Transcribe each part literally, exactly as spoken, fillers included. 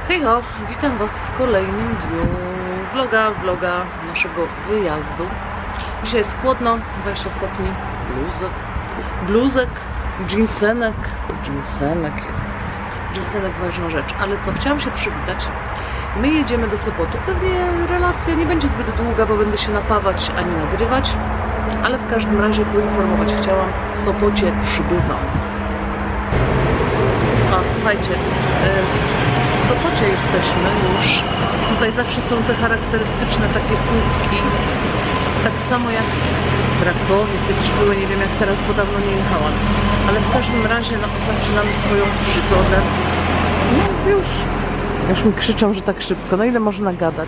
Hej ho, witam Was w kolejnym dniu vloga, vloga naszego wyjazdu. Dzisiaj jest chłodno, dwadzieścia stopni, bluzek, bluzek, jeansenek, jeansenek jest, jeansenek ważna rzecz. Ale co, chciałam się przywitać. My jedziemy do Sopotu. Pewnie relacja nie będzie zbyt długa, bo będę się napawać ani nagrywać, ale w każdym razie poinformować chciałam, w Sopocie przybywam. O, słuchajcie, w Sopocie jesteśmy już. Tutaj zawsze są te charakterystyczne takie słupki. Tak samo jak w Krakowie kiedyś były, nie wiem jak teraz, bo dawno nie jechałam. Ale w każdym razie no, zaczynamy swoją przygodę. No już. Już mi krzyczą, że tak szybko. No ile można gadać?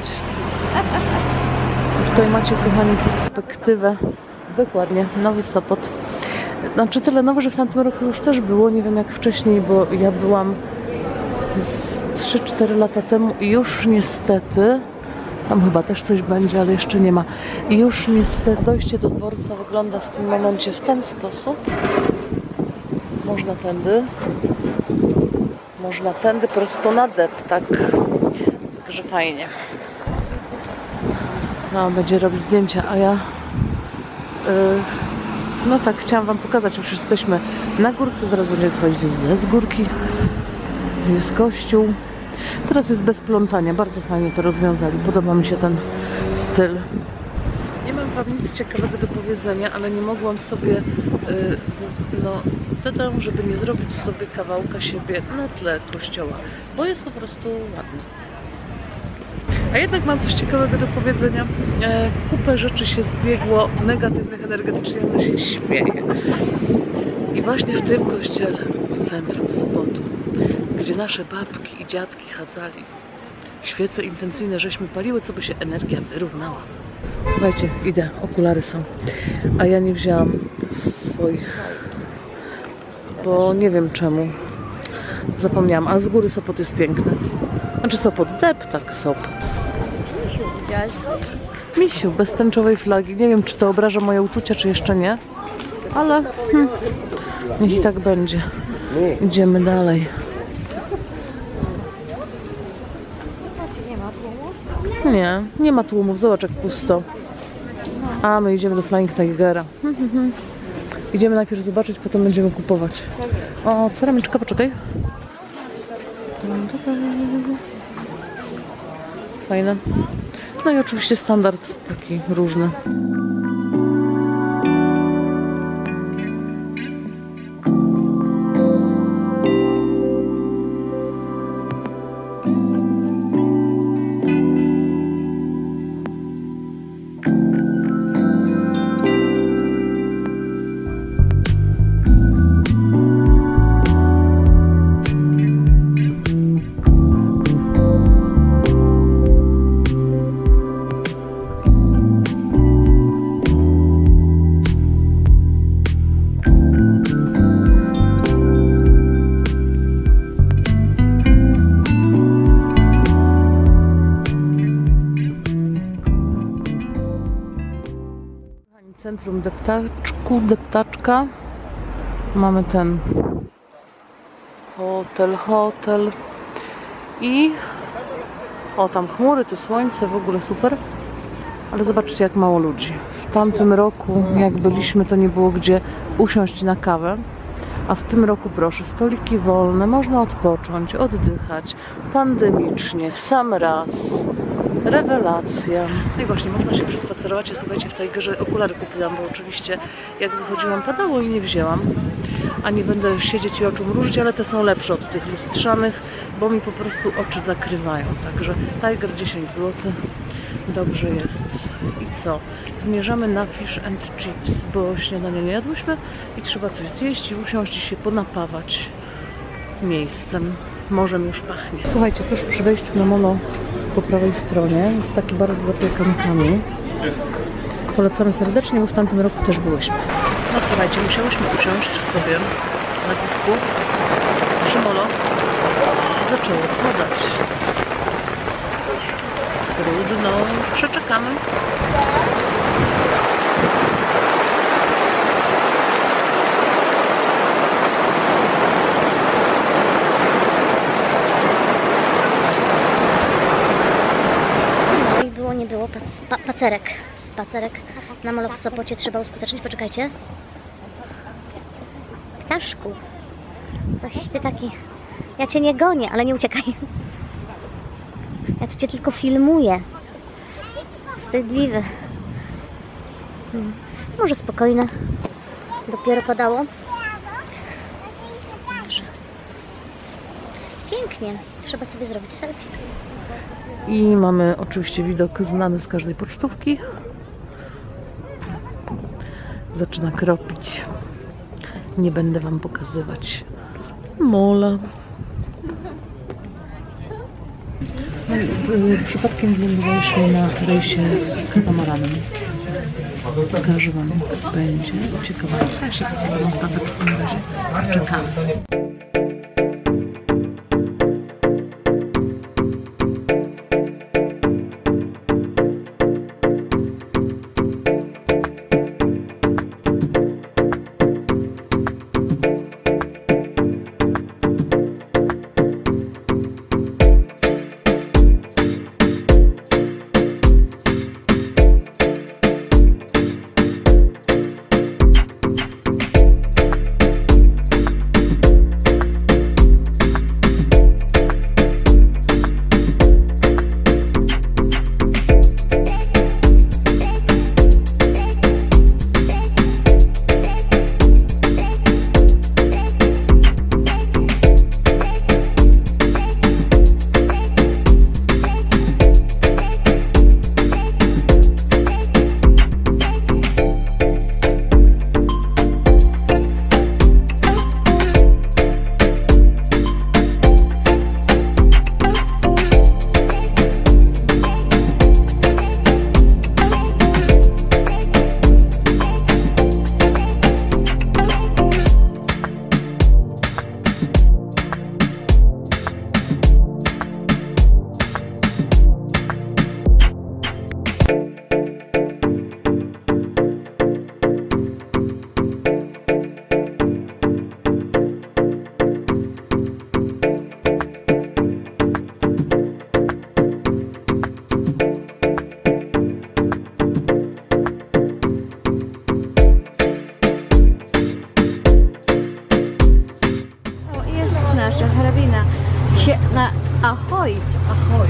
Tutaj macie, kochani, perspektywę. Dokładnie, Nowy Sopot. Znaczy tyle nowe, że w tamtym roku już też było, nie wiem jak wcześniej, bo ja byłam z trzy cztery lata temu i już niestety, tam chyba też coś będzie, ale jeszcze nie ma. I już niestety dojście do dworca wygląda w tym momencie w ten sposób. Można tędy, można tędy prosto na dep, tak, także fajnie. No, będzie robić zdjęcia, a ja... Yy, No tak, chciałam Wam pokazać, już jesteśmy na górce, zaraz będziemy schodzić ze z górki. Jest kościół. Teraz jest bez plątania, bardzo fajnie to rozwiązali, podoba mi się ten styl. Nie mam Wam nic ciekawego do powiedzenia, ale nie mogłam sobie, yy, no, dodam, żeby nie zrobić sobie kawałka siebie na tle kościoła, bo jest po prostu ładny. A jednak mam coś ciekawego do powiedzenia. E, kupę rzeczy się zbiegło negatywnych energetycznie, ono się śmieje. I właśnie w tym kościele, w centrum Sopotu, gdzie nasze babki i dziadki chadzali, świece intencyjne żeśmy paliły, co by się energia wyrównała. Słuchajcie, idę, okulary są. A ja nie wzięłam swoich, bo nie wiem czemu. Zapomniałam, a z góry Sopot jest piękny. Znaczy Sopot, dep, tak, Sop. Misiu, bez tęczowej flagi. Nie wiem, czy to obraża moje uczucia, czy jeszcze nie. Ale hmm, niech i tak będzie. Idziemy dalej. Nie, nie ma tłumów. Zobacz jak pusto. A, my idziemy do Flying Tigera. Idziemy najpierw zobaczyć, potem będziemy kupować. O, ceramiczka, poczekaj. Fajne. No i oczywiście standard taki różny. Centrum deptaczku, deptaczka. Mamy ten hotel, hotel i o, tam chmury, tu słońce, w ogóle super. Ale zobaczcie jak mało ludzi. W tamtym roku jak byliśmy, to nie było gdzie usiąść na kawę. A w tym roku proszę, stoliki wolne, można odpocząć, oddychać, pandemicznie, w sam raz. Rewelacja. No i właśnie, można się przespacerować. Ja słuchajcie, w Tigerze okulary kupiłam, bo oczywiście jak wychodziłam padało i nie wzięłam. A nie będę siedzieć i oczu mrużyć, ale te są lepsze od tych lustrzanych, bo mi po prostu oczy zakrywają. Także Tiger dziesięć złotych. Dobrze jest. I co? Zmierzamy na Fish and Chips, bo śniadania nie jadłyśmy i trzeba coś zjeść i usiąść i się ponapawać miejscem. Morzem już pachnie. Słuchajcie, tuż przy wejściu na molo po prawej stronie jest taki bar z zapiekankami. Polecamy serdecznie, bo w tamtym roku też byłyśmy. No słuchajcie, musiałyśmy usiąść sobie na piwku przy molo. Zaczęło padać. Trudno, przeczekamy. Pa pacerek. Spacerek na molo w Sopocie trzeba uskutecznić. Poczekajcie. Ptaszku. Coś ty taki... Ja cię nie gonię, ale nie uciekaj. Ja tu cię tylko filmuję. Wstydliwy. Hmm. Może spokojne. Dopiero padało. Dobrze. Pięknie. Trzeba sobie zrobić selfie. I mamy oczywiście widok znany z każdej pocztówki. Zaczyna kropić. Nie będę wam pokazywać mola. No i przypadkiem wylądowaliśmy na rejsie katamaranem. Pokażę wam, jak będzie. Ciekawe, ja się ze sobą na statek w tym razie czekamy. Na ahoj! Ahoj!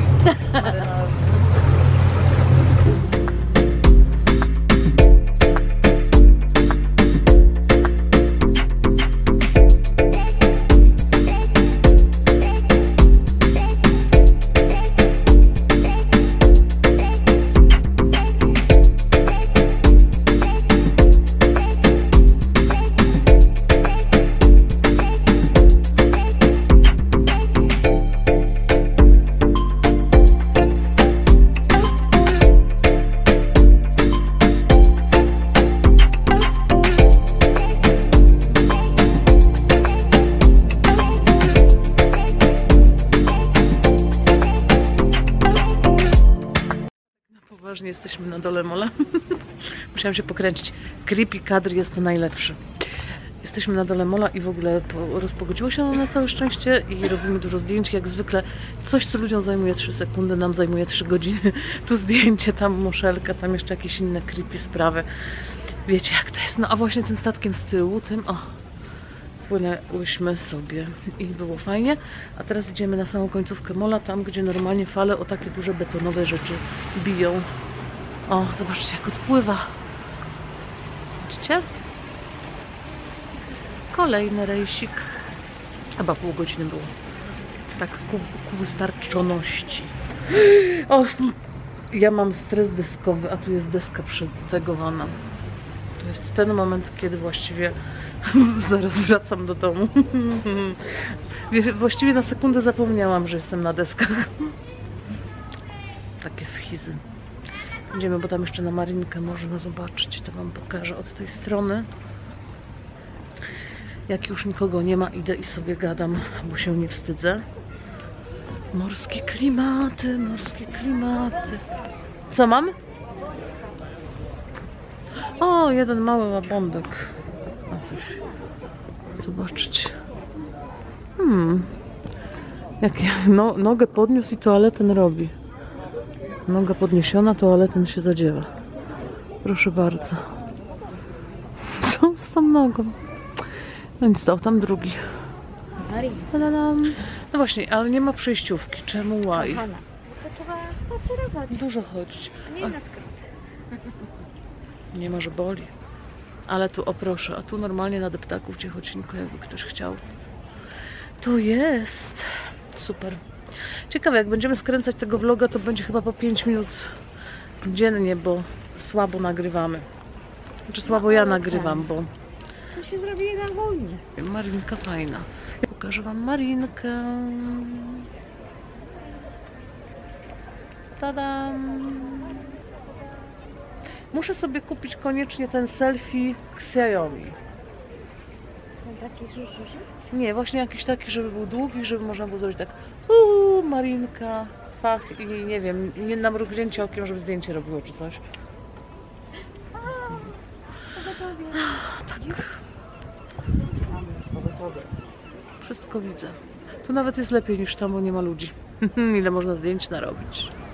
Poważnie jesteśmy na dole mola. Musiałam się pokręcić. Creepy kadr jest najlepszy. Jesteśmy na dole mola i w ogóle po, rozpogodziło się na całe szczęście i robimy dużo zdjęć. Jak zwykle coś, co ludziom zajmuje trzy sekundy, nam zajmuje trzy godziny. Tu zdjęcie, tam muszelka, tam jeszcze jakieś inne creepy sprawy. Wiecie jak to jest. No a właśnie tym statkiem z tyłu, tym o, płynęłyśmy sobie i było fajnie. A teraz idziemy na samą końcówkę mola, tam gdzie normalnie fale o takie duże betonowe rzeczy biją. O, zobaczcie jak odpływa. Widzicie? Kolejny rejsik. Chyba pół godziny było. Tak ku, ku wystarczoności. O, ja mam stres deskowy, a tu jest deska przetegowana. To jest ten moment, kiedy właściwie zaraz wracam do domu. Właściwie na sekundę zapomniałam, że jestem na deskach. Takie schizy. Idziemy, bo tam jeszcze na Marinkę można zobaczyć. To wam pokażę od tej strony. Jak już nikogo nie ma, idę i sobie gadam, bo się nie wstydzę. Morskie klimaty, morskie klimaty. Co mam? O, jeden mały łabądek. A coś. Zobaczcie. Hmm. Jak ja no, nogę podniósł i toaletę robi. Noga podniesiona, to ale ten się zadziewa. Proszę bardzo. Co z tą nogą? No nic, stał tam drugi. Ta-da-dam. No właśnie, ale nie ma przejściówki. Czemu łaj? To trzeba spacerować. Dużo chodzić. Nie na skrót. Nie ma, że boli. Ale tu, o proszę, a tu normalnie na deptaków gdzie chodźniku, jakby ktoś chciał. To jest. Super. Ciekawe, jak będziemy skręcać tego vloga, to będzie chyba po pięć minut dziennie, bo słabo nagrywamy. Znaczy słabo ja nagrywam, bo... To się zrobi na wojnie. Marinka fajna. Pokażę wam Marinkę. Tadam! Muszę sobie kupić koniecznie ten selfie Xiaomi. Taki duży? Nie, właśnie jakiś taki, żeby był długi, żeby można było zrobić tak uuu, Marinka, fach i nie wiem, nie na mrugnięcie okiem, żeby zdjęcie robiło czy coś. Tak. Wszystko widzę. Tu nawet jest lepiej niż tam, bo nie ma ludzi. Ile można zdjęć narobić.